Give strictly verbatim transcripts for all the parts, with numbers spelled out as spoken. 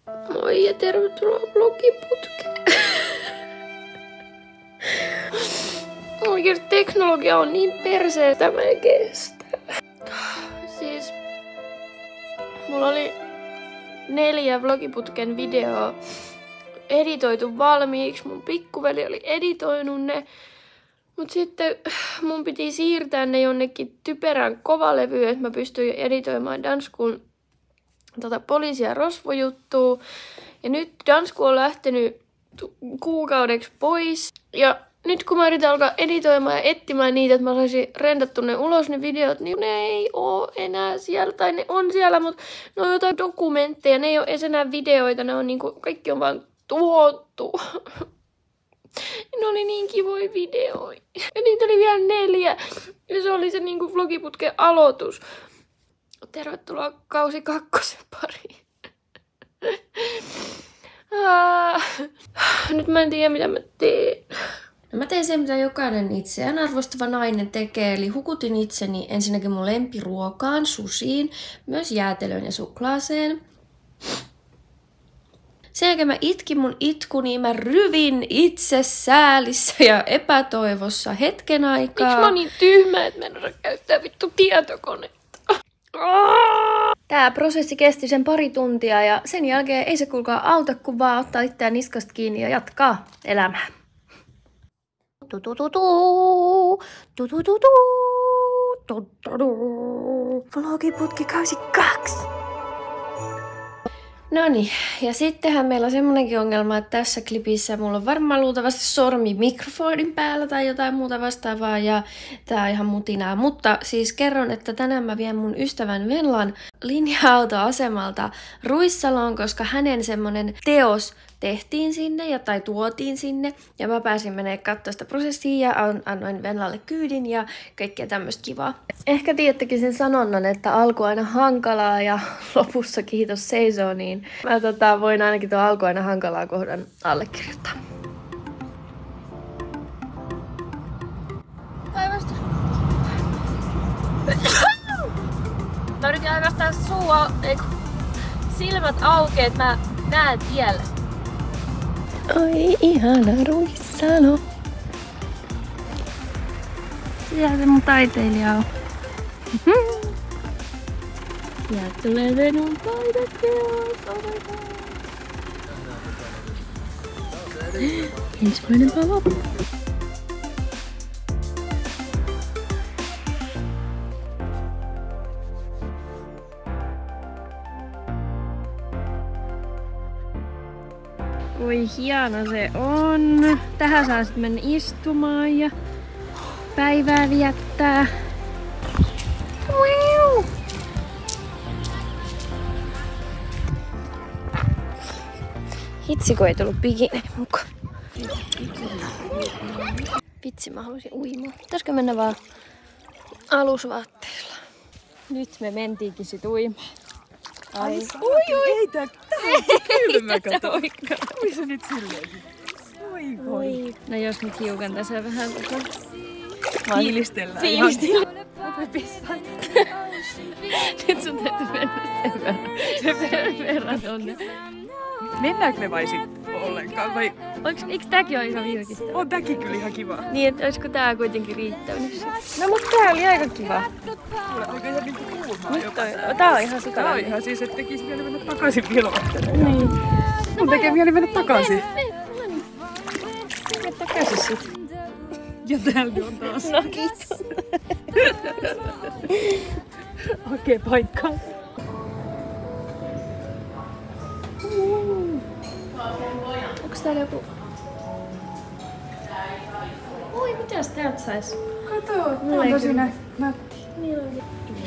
Moi ja tervetuloa vlogiputkeen. Oikeesti teknologia on niin perseestä, mä en kestä. Siis mulla oli neljä vlogiputken videoa editoitu valmiiksi. Mun pikkuveli oli editoinut ne. Mut sitten mun piti siirtää ne jonnekin typerään kovalevyyn, että mä pystyin editoimaan Danskuun tota poliisi- ja rosvojuttua. Ja nyt Dansku on lähtenyt kuukaudeksi pois. Ja nyt kun mä yritän alkaa editoimaan ja etsimään niitä, että mä saisin rendattu ne ulos ne videot, niin ne ei oo enää siellä. Tai ne on siellä, mutta ne on jotain dokumentteja, ne ei oo edes enää videoita, ne on niinku, kaikki on vaan tuhottu. Ne oli niin kivoja videoita. Ja niitä oli vielä neljä. Ja se oli se niinku vlogiputken aloitus. Tervetuloa kausi kakkosen pariin. Nyt mä en tiedä mitä mä teen. No mä teen sen mitä jokainen itseään arvostava nainen tekee. Eli hukutin itseni ensinnäkin mun lempiruokaan, sushiin, myös jäätelöön ja suklaaseen. Sen jälkeen mä itkin mun itkuni, mä ryvin itse säälissä ja epätoivossa hetken aikaa. Miksi mä oon niin tyhmä, että mä en osaa käyttää vittu tietokonetta? Tää prosessi kesti sen pari tuntia ja sen jälkeen ei se kuulkaa auta, kun vaan ottaa itseään niskasta kiinni ja jatkaa elämää. Vlogiputki kausi kaksi. Noniin, ja sittenhän meillä on semmonenkin ongelma, että tässä klipissä mulla on varmaan luultavasti sormi mikrofonin päällä tai jotain muuta vastaavaa, ja tää on ihan mutinaa. Mutta siis kerron, että tänään mä vien mun ystävän Venlan linja-autoasemalta Ruissaloon, koska hänen semmonen teos tehtiin sinne ja tai tuotiin sinne, ja mä pääsin menee katsoa sitä prosessia ja annoin Venlalle kyydin ja kaikkea tämmöistä kivaa. Ehkä tiedättekin sen sanonnan, että alku aina hankalaa ja lopussa kiitos seisoo, niin mä tota, voin ainakin tuon alku aina hankalaa kohdan allekirjoittaa. Päivästä. Mä yritin aivastaa suu, eiku, silmät auki, että mä näen tielle. Oi, ihana Ruissalo. Siellä se mun taiteilija on. Ja tulee Venun taideteos. Oh my god. Ensimmäinen palo. Oi hieno se on. Tähän saa sitten mennä istumaan ja päivää viettää. Hitsi kun ei tullut bikini mukaan. Vitsi mä haluaisin uimaan. Pitäisikö mennä vaan alusvaatteilla? Nyt me mentiinkin sit uimaan. Ai. Ui, ui. Ei tää, tää on kylmä, kato. Ui se nyt silleen. Oi voi. No jos nyt hiukan tässä vähän fiilistellään. Fiilistellään. Nyt sun täytyy mennä sen verran. Sen verran tonne. Mennäänkö me vai sit ollenkaan? Vai... Onks, eiks tääkin ole ihan virkistävä? On tääkin kyllä ihan kiva. Niin, että olisiko tää kuitenkin riittänyt? No mut tää oli aika kiva. Kuule, alkaa ihan niinku kuumaa jopa. Tää on ihan sikana. Tää on ihan siis, että tekis mieli mennä takaisin pilottelemaan. Niin. Mun tekee mieli mennä takaisin. Mene takaisin sit. Ja täällä on taas. No kiitos. Okei, paikka. Onks täällä joku... Oi, mitäs täältä sais? Kato, tää on tosi nätti. Niin onkin.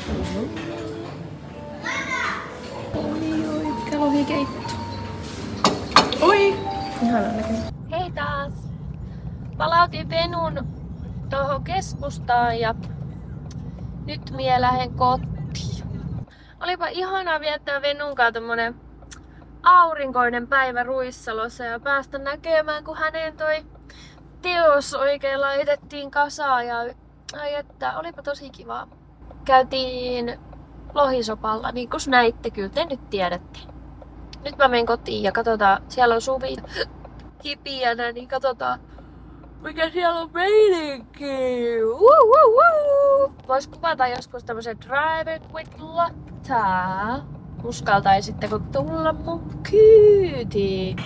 Oi, oi, pitkä lohikeitto. Oi! Ihanan näköinen. Hei taas! Palautin Venun tuohon keskustaan ja nyt mie lähden kotiin. Olipa ihanaa viettää Venun kanssa tommonen aurinkoinen päivä Ruissalossa ja päästä näkemään, kun hänen toi teos oikein laitettiin kasaan ja ai että, olipa tosi kivaa. Käytiin lohisopalla, niin kuin näitte, kyllä te nyt tiedätte. Nyt Nyt mä menen kotiin ja katsotaan, siellä on Suvi kipiänä, niin katsotaan mikä siellä on meininki. Woo, woo, woo. Vois kuvata joskus tämmösen drive with Lotta. Uskaltaisitteko tulla mun kyytiin?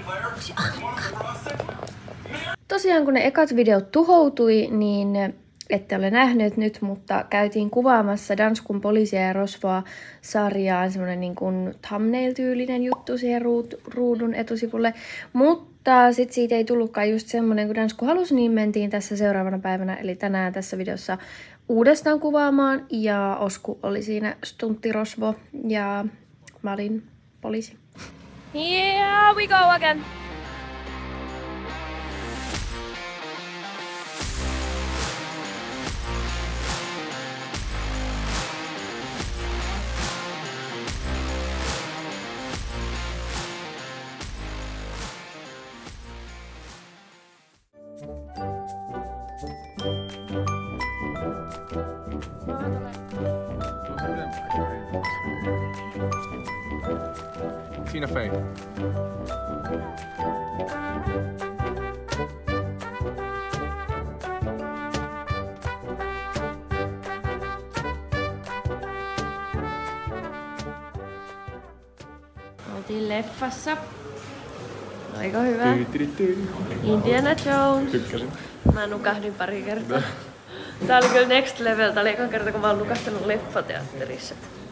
Tosiaan kun ne ekat videot tuhoutui, niin ette ole nähneet nyt, mutta käytiin kuvaamassa Danskun poliisia ja rosvoa sarjaan semmonen niin kuin thumbnail-tyylinen juttu siihen ruud ruudun etusivulle. Mutta sit siitä ei tullutkaan just semmonen kuin Dansku halusi, niin mentiin tässä seuraavana päivänä, eli tänään tässä videossa uudestaan kuvaamaan. Ja Osku oli siinä stunttirosvo ja mä olin poliisi. Here we go again! Tina Fey. Oltiin leffassa. Aika hyvä. Indiana Jones. Tykkäsin. Mä nukahdin pari kertaa. Tää oli kyllä next level. Tää oli eka kerta, kun mä oon nukahtanut leffateatterissa.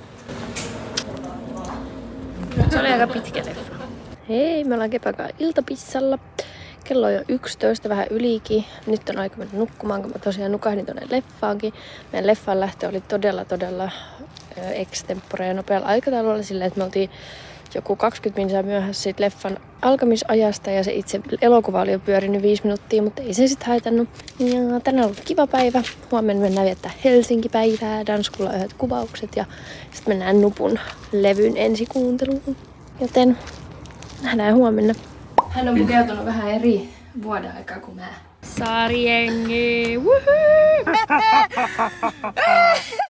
Se oli aika pitkä leffa. Hei, me ollaan Kepakaan iltapissalla. Kello on jo yksitoista, vähän ylikin. Nyt on aika mennä nukkumaan, kun mä tosiaan nukahdin tonne leffaankin. Meidän leffan lähtö oli todella, todella extempore ja nopealla aikataululla silleen, että me oltiin joku kaksikymmentä minuuttia myöhässä siitä leffan alkamisajasta ja se itse elokuva oli jo pyörinyt viisi minuuttia, mutta ei se sit haitannut. Ja tänään on ollut kiva päivä. Huomenna mennään viettää Helsinki-päivää, Danskulla yhdet kuvaukset ja sitten mennään Nupun levyn ensikuunteluun. Joten nähdään huomenna. Hän on pukeutunut vähän eri vuoden aikaa kuin mä. Saariengi! Woohoo!